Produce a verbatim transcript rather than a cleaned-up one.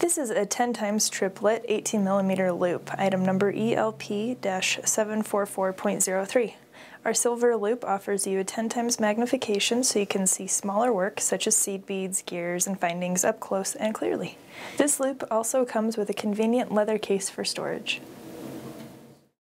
This is a ten times triplet eighteen millimeter loop, item number E L P seven four four point zero three. Our silver loop offers you a ten times magnification so you can see smaller work such as seed beads, gears, and findings up close and clearly. This loop also comes with a convenient leather case for storage.